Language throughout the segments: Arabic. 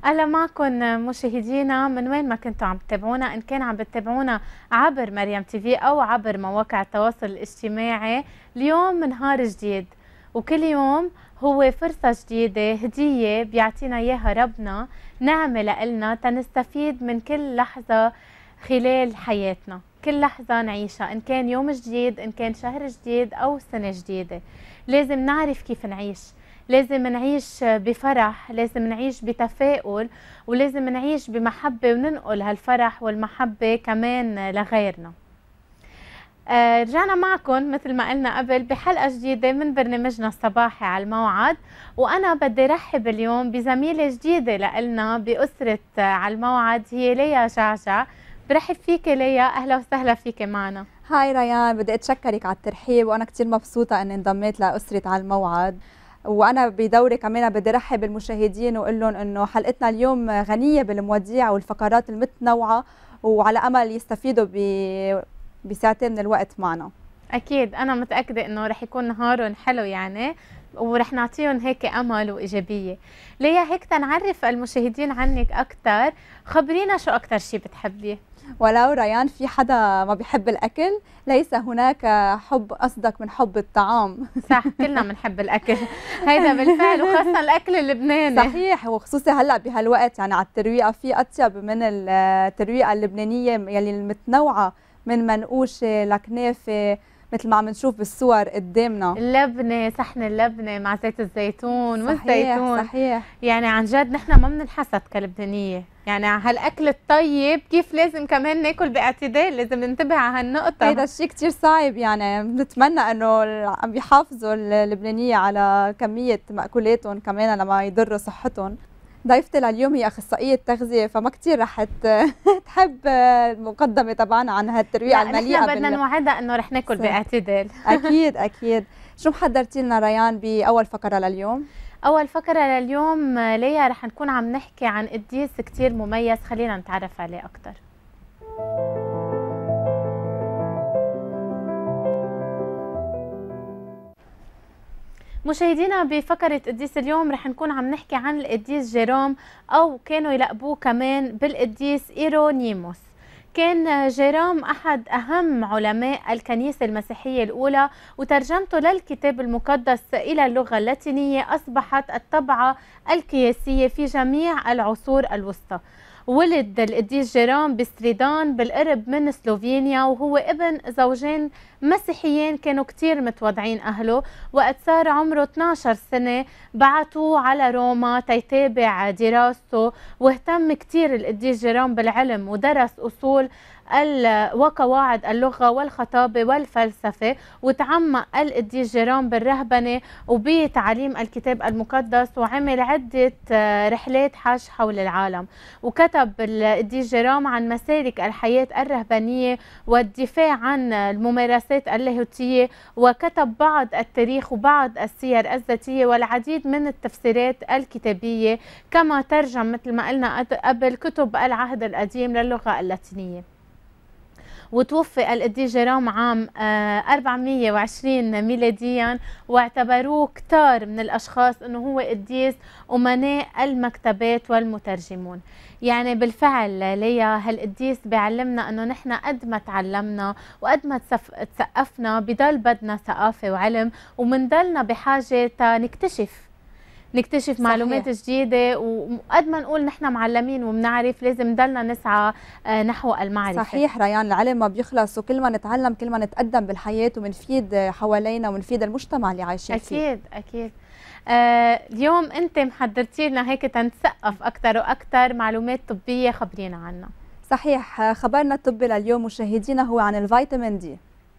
أهلا معكم مشاهدينا من وين ما كنتوا عم تتابعونا، إن كان عم بتتابعونا عبر مريم تي أو عبر مواقع التواصل الاجتماعي. اليوم نهار جديد، وكل يوم هو فرصة جديدة، هدية بيعطينا إياها ربنا، نعمة لإلنا تنستفيد من كل لحظة خلال حياتنا، كل لحظة نعيشها، إن كان يوم جديد، إن كان شهر جديد أو سنة جديدة. لازم نعرف كيف نعيش، لازم نعيش بفرح، لازم نعيش بتفاؤل، ولازم نعيش بمحبة وننقل هالفرح والمحبة كمان لغيرنا. رجعنا معكم مثل ما قلنا قبل بحلقة جديدة من برنامجنا الصباحي على الموعد، وأنا بدي رحب اليوم بزميلة جديدة لإلنا بأسرة على الموعد، هي ليا جعجع. برحب فيك ليا، أهلا وسهلا فيك معنا. هاي ريان، بدي أتشكرك على الترحيب، وأنا كتير مبسوطة أني انضميت لأسرة على الموعد. وانا بدوري كمان بدي ارحب بالمشاهدين واقول لهم انه حلقتنا اليوم غنيه بالمواضيع والفقرات المتنوعه، وعلى امل يستفيدوا بساعتين من الوقت معنا. اكيد انا متاكده انه رح يكون نهارهم حلو يعني، ورح نعطيهم هيك امل وايجابيه. ليا هيك تنعرف المشاهدين عنك اكثر، خبرينا شو اكثر شيء بتحبيه. ولو ريان في حدا ما بيحب الاكل؟ ليس هناك حب اصدق من حب الطعام. صح، كلنا بنحب الاكل هيدا بالفعل، وخاصه الاكل اللبناني. صحيح، وخصوصي هلا بهالوقت يعني على الترويقه، في اطيب من الترويقه اللبنانيه يلي المتنوعه، من منقوشه لكنافه مثل ما عم نشوف بالصور قدامنا، اللبنه، صحن اللبنه مع زيت الزيتون والزيتون. صحيح يعني عن جد نحن ما بننحسد كلبنانيه، يعني هالاكل الطيب كيف لازم كمان ناكل باعتدال، لازم ننتبه على هالنقطه. هيدا الشيء كثير صعب، يعني بنتمنى انه عم بيحافظوا اللبنانيه على كميه مأكولاتهم كمان لما يضروا صحتهم. ضيفتي لليوم هي اخصائيه تغذيه، فما كثير رح تحب المقدمه تبعنا عن هالترويقه المليئه. نحن بدنا نوعدها انه رح ناكل باعتدال. اكيد اكيد. شو محضرتي لنا ريان باول فقره لليوم؟ اول فقره لليوم ليا رح نكون عم نحكي عن قديس كثير مميز، خلينا نتعرف عليه اكثر. مشاهدينا بفقرة قديس اليوم رح نكون عم نحكي عن القديس جيروم، أو كانوا يلقبوه كمان بالقديس إيرونيموس. كان جيروم أحد أهم علماء الكنيسة المسيحية الأولى، وترجمته للكتاب المقدس إلى اللغة اللاتينية أصبحت الطبعة القياسية في جميع العصور الوسطى. ولد القديس جيروم بستريدان بالقرب من سلوفينيا، وهو ابن زوجين مسيحيين كانوا كتير متواضعين أهله. وقت صار عمره 12 سنة بعتوه على روما تيتابع دراسته، واهتم كتير القديس جيروم بالعلم، ودرس أصول وقواعد اللغة والخطابة والفلسفة. وتعمق القديس جيروم بالرهبنة وبتعليم الكتاب المقدس، وعمل عدة رحلات حج حول العالم. وكتب القديس جيروم عن مسالك الحياة الرهبانية والدفاع عن الممارسات اللاهوتية، وكتب بعض التاريخ وبعض السير الذاتية والعديد من التفسيرات الكتابية، كما ترجم مثل ما قلنا قبل كتب العهد القديم للغة اللاتينية. وتوفي القديس جيروم عام 420 ميلاديا، واعتبروه كتار من الأشخاص أنه هو قديس أمناء المكتبات والمترجمون. يعني بالفعل ليا هالقديس بيعلمنا أنه نحن قد ما تعلمنا وقد ما تثقفنا بضل بدنا ثقافة وعلم، ومنضلنا بحاجة نكتشف صحيح. معلومات جديدة، وقد ما نقول نحن معلمين وبنعرف لازم نضلنا نسعى نحو المعرفة. صحيح ريان، العلم ما بيخلص، وكل ما نتعلم كل ما نتقدم بالحياة ومنفيد حوالينا ومنفيد المجتمع اللي عايشين فيه. أكيد أكيد. اليوم أنت محضرتي لنا هيك تنتثقف أكثر وأكثر معلومات طبية، خبرينا عنها. صحيح، خبرنا الطبي لليوم مشاهدينا هو عن الفيتامين دي.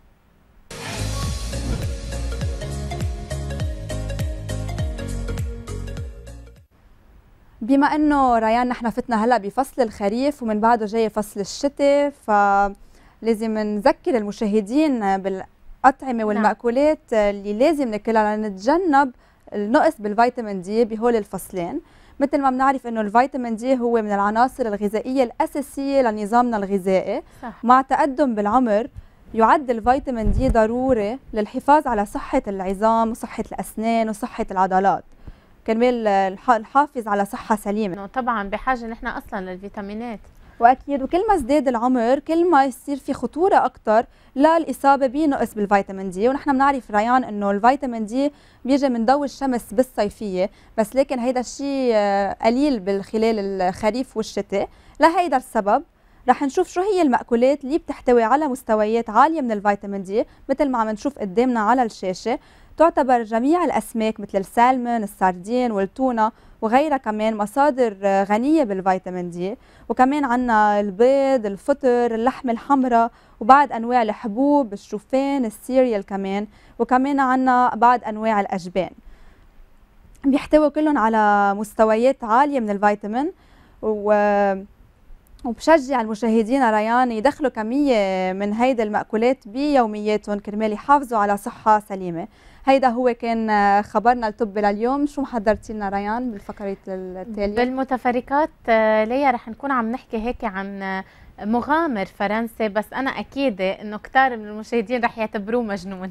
بما انه ريان نحن فتنا هلا بفصل الخريف ومن بعده جاي فصل الشتاء، فلازم نذكر المشاهدين بالأطعمة والمأكولات اللي لازم ناكلها لنتجنب النقص بالفيتامين دي بهول الفصلين. مثل ما بنعرف انه الفيتامين دي هو من العناصر الغذائية الأساسية لنظامنا الغذائي. صح. مع تقدم بالعمر يعد الفيتامين دي ضروري للحفاظ على صحة العظام وصحة الأسنان وصحة العضلات. كرمال الحافظ على صحة سليمة. طبعا بحاجة نحن أصلا للفيتامينات. واكيد وكل ما ازداد العمر كل ما يصير في خطوره اكثر للاصابه بنقص بالفيتامين دي، ونحن بنعرف ريان انه الفيتامين دي بيجي من ضوء الشمس بالصيفيه بس، لكن هيدا الشيء قليل خلال الخريف والشتاء. لهيدا السبب رح نشوف شو هي المأكولات اللي بتحتوي على مستويات عاليه من الفيتامين دي مثل ما عم نشوف قدامنا على الشاشه. تعتبر جميع الاسماك مثل السالمون، السردين والتونه وغيرها كمان مصادر غنية بالفيتامين دي. وكمان عنا البيض، الفطر، اللحم الحمراء، وبعض أنواع الحبوب، الشوفان، السيريال كمان، وكمان عنا بعض أنواع الأجبان. بيحتوي كلهم على مستويات عالية من الفيتامين، وبشجع المشاهدين ريان يدخلوا كمية من هيدا المأكولات بيومياتهم كرمال يحافظوا على صحة سليمة. هيدا هو كان خبرنا الطبي لليوم. شو محضرتي لنا ريان بالفقرة التالية؟ بالمتفرقات ليا رح نكون عم نحكي هيك عن مغامر فرنسي، بس أنا أكيدة إنه كتار من المشاهدين رح يعتبروه مجنون.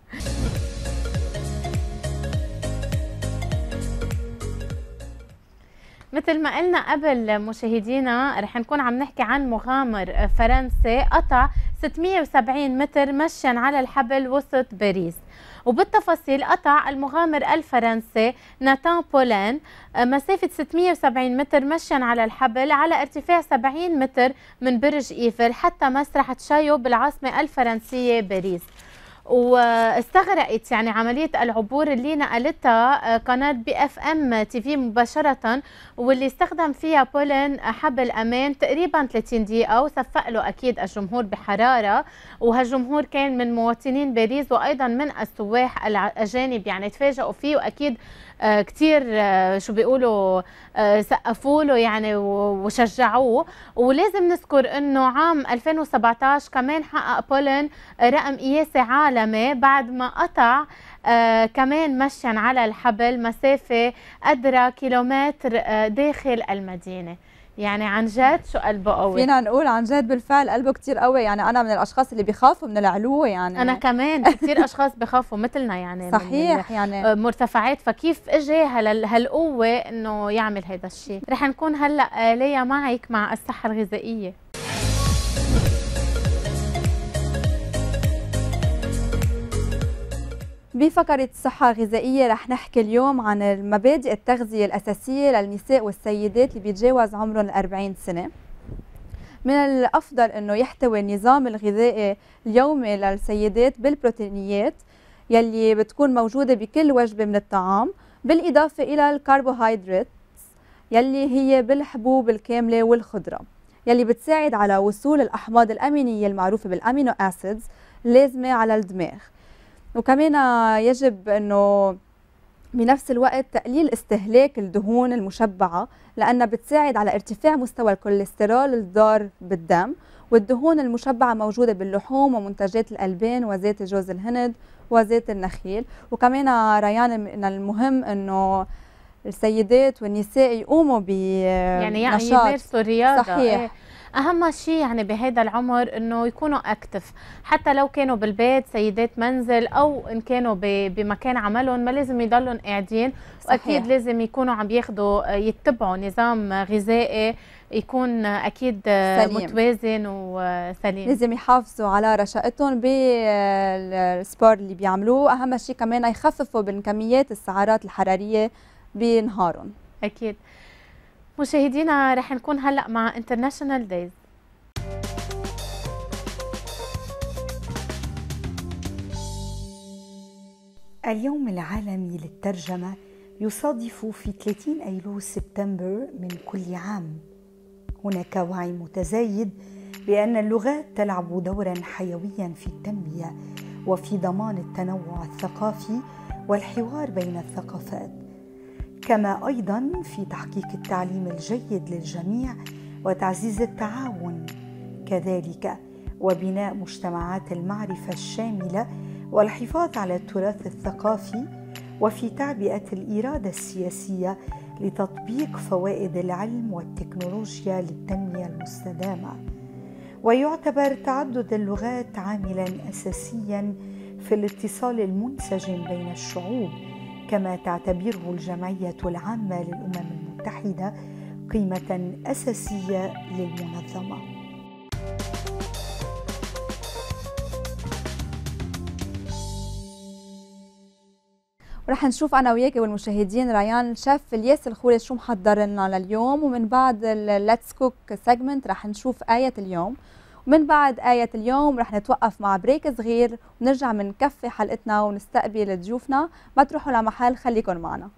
مثل ما قلنا قبل مشاهدينا رح نكون عم نحكي عن مغامر فرنسي قطع 670 متر مشيا على الحبل وسط باريس. وبالتفاصيل قطع المغامر الفرنسي ناتان بولين مسافة 670 متر مشيا على الحبل على ارتفاع 70 متر من برج إيفل حتى مسرح تشايو بالعاصمة الفرنسية باريس. واستغرقت يعني عملية العبور اللي نقلتها قناة BFM TV مباشرة، واللي استخدم فيها بولين حبل أمان تقريبا 30 دقيقة، وصفق له أكيد الجمهور بحرارة. وهالجمهور كان من مواطنين باريس وأيضا من السواح الأجانب، يعني تفاجئوا فيه وأكيد كتير شو بيقولوا سقفوا له يعني وشجعوه. ولازم نذكر انه عام 2017 كمان حقق بولين رقم قياسي عالمي بعد ما قطع كمان مشيا على الحبل مسافة قدرها كيلومتر داخل المدينة. يعني عن جد شو قلبه قوي، فينا نقول عن جد بالفعل قلبه كتير قوي. يعني انا من الاشخاص اللي بيخافوا من العلو، يعني انا كمان كثير اشخاص بخافوا مثلنا يعني صحيح يعني مرتفعات. فكيف اجى هالقوه انه يعمل هذا الشيء؟ رح نكون هلا ليا معك مع الصحه الغذائيه. بفقرة الصحة الغذائية رح نحكي اليوم عن مبادئ التغذية الأساسية للنساء والسيدات اللي بيتجاوز عمرهم 40 سنة. من الأفضل أنه يحتوي النظام الغذائي اليومي للسيدات بالبروتينيات يلي بتكون موجودة بكل وجبة من الطعام، بالإضافة إلى الكربوهيدرات يلي هي بالحبوب الكاملة والخضرة يلي بتساعد على وصول الأحماض الأمينية المعروفة بالأمينو أسيدز اللازمة على الدماغ. وكمان يجب أنه بنفس الوقت تقليل استهلاك الدهون المشبعة لأنها بتساعد على ارتفاع مستوى الكوليسترول الضار بالدم. والدهون المشبعة موجودة باللحوم ومنتجات الألبان وزيت جوز الهند وزيت النخيل. وكمان ريان من المهم أنه السيدات والنساء يقوموا يعني يمارسوا رياضة. صحيح. اهم شيء يعني بهذا العمر انه يكونوا اكتف، حتى لو كانوا بالبيت سيدات منزل او ان كانوا بمكان عملهم ما لازم يضلوا قاعدين. واكيد لازم يكونوا عم ياخذوا يتبعوا نظام غذائي يكون اكيد سليم. متوازن وسليم. لازم يحافظوا على رشاقتهم بالسبور اللي بيعملوه. اهم شيء كمان يخففوا من كميات السعرات الحراريه بنهارهم. اكيد. مشاهدينا رح نكون هلأ مع International Days. اليوم العالمي للترجمة يصادف في 30 أيلول سبتمبر من كل عام. هناك وعي متزايد بأن اللغات تلعب دورا حيويا في التنمية وفي ضمان التنوع الثقافي والحوار بين الثقافات، كما أيضا في تحقيق التعليم الجيد للجميع وتعزيز التعاون، كذلك وبناء مجتمعات المعرفة الشاملة والحفاظ على التراث الثقافي، وفي تعبئة الإرادة السياسية لتطبيق فوائد العلم والتكنولوجيا للتنمية المستدامة. ويعتبر تعدد اللغات عاملا أساسيا في الاتصال المنسجم بين الشعوب، كما تعتبره الجمعية العامة للأمم المتحدة قيمة أساسية للمنظمة. ورح نشوف انا وياك والمشاهدين ريان شيف الياس الخولي شو محضر لنا لليوم، ومن بعد الليتس كوك سيجمنت رح نشوف آية اليوم، ومن بعد آية اليوم رح نتوقف مع بريك صغير ونرجع منكفي حلقتنا ونستقبل ضيوفنا. ما تروحوا لمحل، خليكن معنا.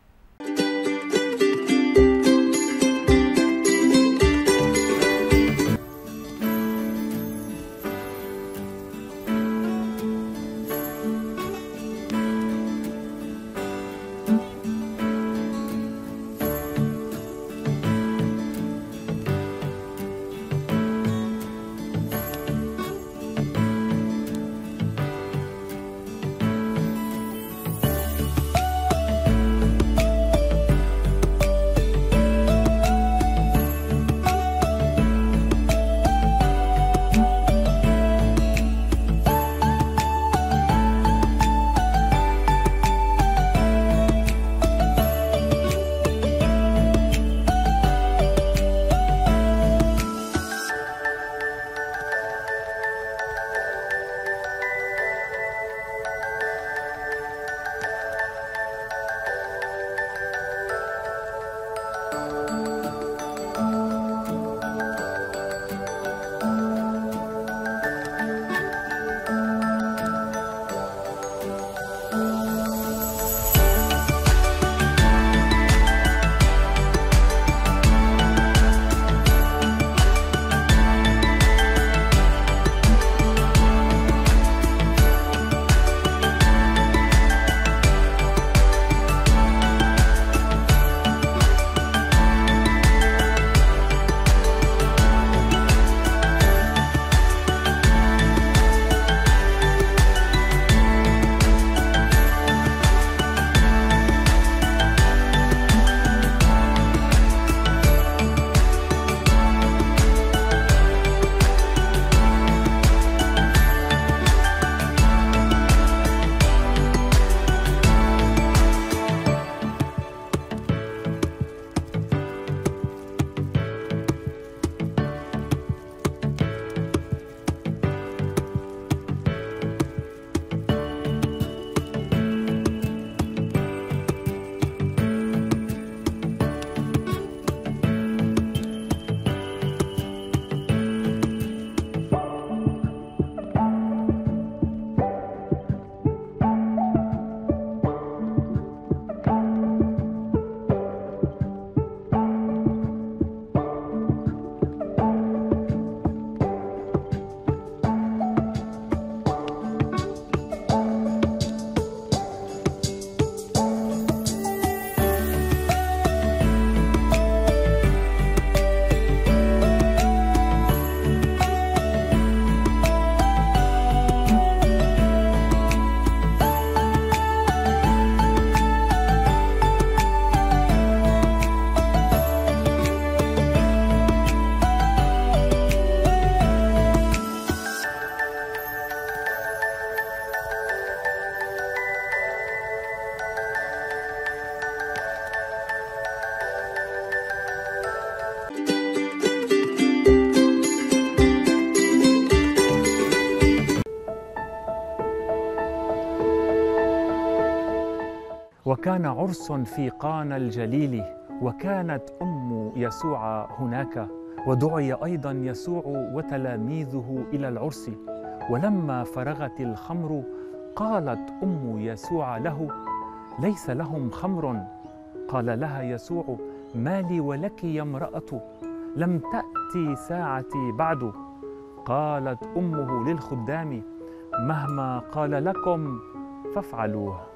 وكان عرس في قانا الجليل، وكانت أم يسوع هناك، ودعي أيضا يسوع وتلاميذه إلى العرس. ولما فرغت الخمر قالت أم يسوع له: ليس لهم خمر. قال لها يسوع: ما لي ولك يا امرأة، لم تأتي ساعتي بعد. قالت أمه للخدام: مهما قال لكم فافعلوه.